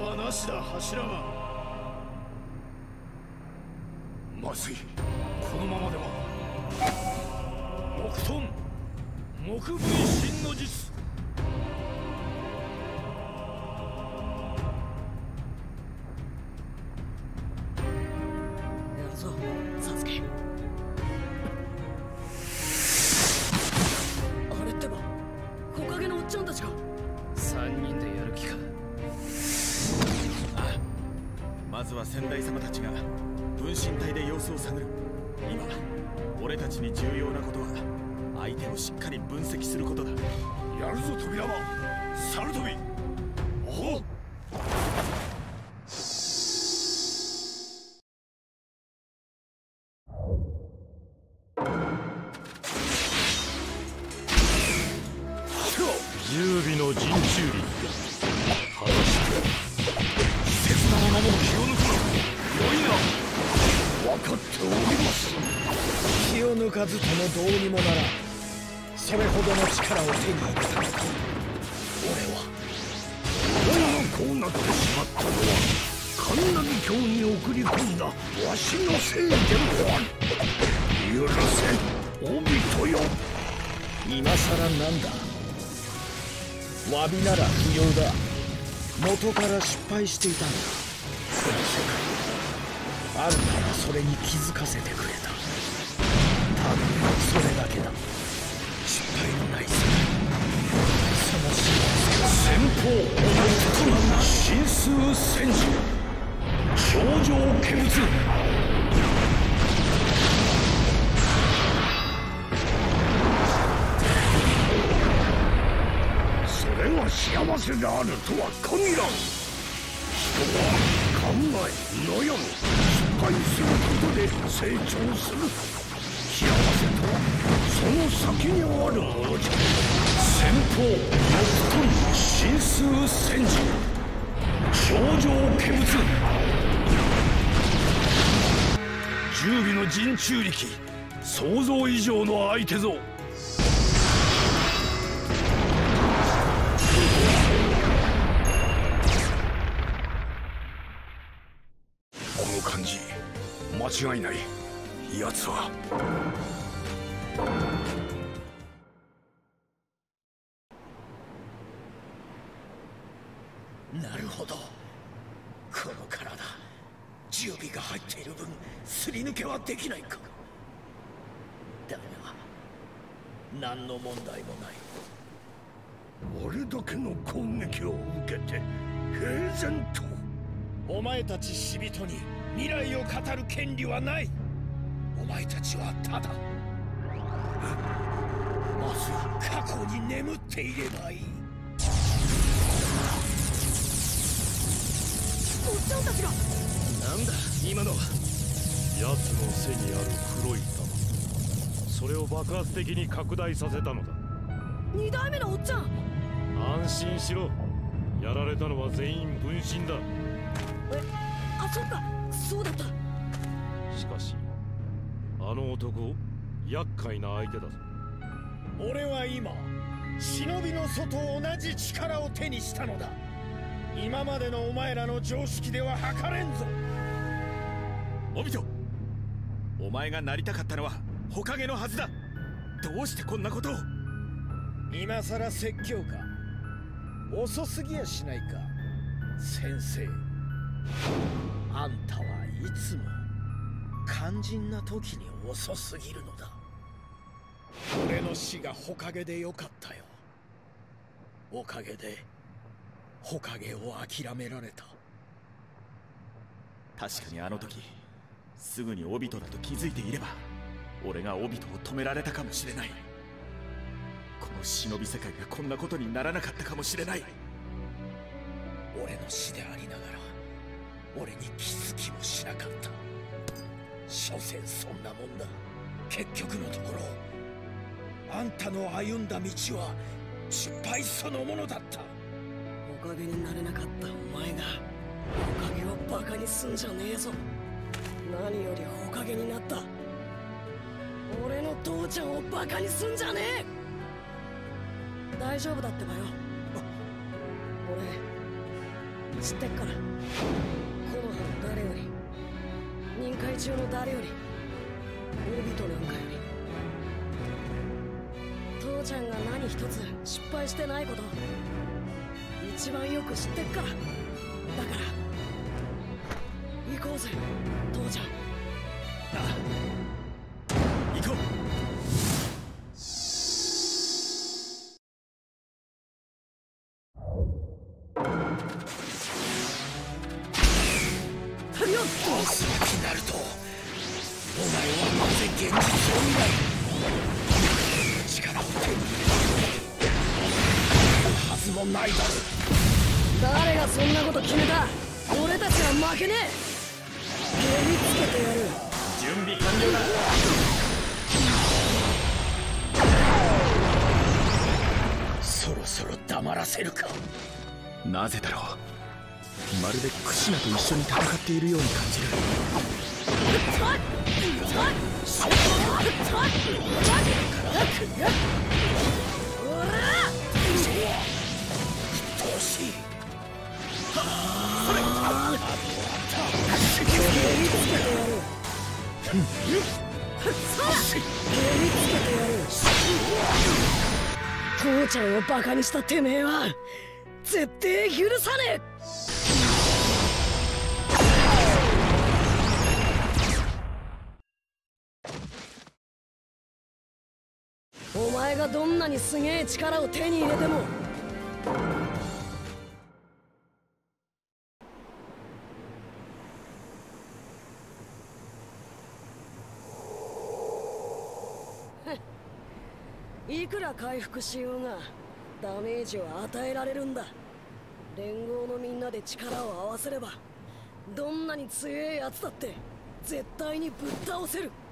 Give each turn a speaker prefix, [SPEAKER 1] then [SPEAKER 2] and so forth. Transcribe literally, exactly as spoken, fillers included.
[SPEAKER 1] はなしだ柱が。まずい、このままでは。木遁木分身の術。
[SPEAKER 2] やるぞサスケ。あれってば木陰のおっちゃんたちか。
[SPEAKER 1] 三人でやる気か。
[SPEAKER 3] ああ、まずは先代様たちが分身体で様子を探る。今俺たちに重要なことは相手をしっかり分析することだ。
[SPEAKER 1] やるぞ扉は猿飛び。おう。
[SPEAKER 4] 十尾の陣中力。果たして
[SPEAKER 1] 施設なままも気を抜くな。良いな。分かっております。
[SPEAKER 5] 気を抜かずともどうにもならん。それほどの力を手に入れたのだ。俺は
[SPEAKER 1] 俺がこうなってしまったのは神奈川に送り込んだわしのせいでもある。許せオビトよ。
[SPEAKER 5] 今さらなんだ。詫びなら不要だ。元から失敗していたんだ。この世界あんたはそれに気づかせてくれた。ただそれだけだ。失敗のない世界。その幸せ
[SPEAKER 1] 先方神数戦士頂上化物。それが幸せであるとは限らん。人は考え悩む失敗することで成長する。幸せとはその先にあるものじゃ。先方木遁神数戦士頂上化物。十尾の陣中力。想像以上の相手ぞ。この感じ間違いない。奴は
[SPEAKER 5] なるほど。この体十尾が入っている分すり抜けはできないか。だが何の問題もない。
[SPEAKER 1] あれだけの攻撃を受けて平然と。
[SPEAKER 5] お前たち死人に未来を語る権利はない。お前たちはただまず過去に眠っていればいい。
[SPEAKER 2] おっちゃんたちが。
[SPEAKER 3] なんだ今のは。
[SPEAKER 4] 奴の背にある黒い玉、それを爆発的に拡大させたのだ。
[SPEAKER 2] 二代目のおっちゃん。
[SPEAKER 4] 安心しろ。やられたのは全員分身だ。
[SPEAKER 2] え、あ、そっか、そうだった。
[SPEAKER 4] しかしあの男厄介な相手だぞ。
[SPEAKER 5] 俺は今忍びの祖と同じ力を手にしたのだ。今までのお前らの常識では測れんぞ。
[SPEAKER 3] オビト、お前がなりたかったのは火影のはずだ。どうしてこんなことを。
[SPEAKER 5] 今さら説教か。遅すぎやしないか先生。あんたはいつも肝心な時に遅すぎるのだ。俺の死が火影でよかったよ。おかげで火影を諦められた。
[SPEAKER 3] 確かにあの時すぐにオビトだと気づいていれば俺がオビトを止められたかもしれない。この忍び世界がこんなことにならなかったかもしれない。
[SPEAKER 5] 俺の死でありながら俺に気づきもしなかった。所詮そんなもんだ。結局のところあんたの歩んだ道は失敗そのものだった。
[SPEAKER 2] おかげになれなかったお前がおかげをバカにすんじゃねえぞ。何よりおかげになった俺の父ちゃんをバカにすんじゃねえ。大丈夫だってばよ。俺知ってっから。木の葉の誰より、任界中の誰より、オビトなんかより。父ちゃんが何一つ失敗してないこと一番よく知ってっから。だから行こうぜ父ちゃん。
[SPEAKER 3] ああ、行こう。
[SPEAKER 1] ナルト、お前はなぜ現実を見ない。力を手に入れるはずもないだろう。
[SPEAKER 2] 誰がそんなこと決めた。俺たちは負けねえ。蹴りつけてやる。
[SPEAKER 3] 準備完了だ。
[SPEAKER 1] そろそろ黙らせるか。
[SPEAKER 3] なぜだろう。まるでクシナと一緒に戦っているように感じる。
[SPEAKER 2] 父ちゃんをバカにしたてめえは絶対許さねえ。お前がどんなにすげえ力を手に入れてもいくら回復しようがダメージは与えられるんだ。連合のみんなで力を合わせればどんなに強いやつだって絶対にぶっ倒せる。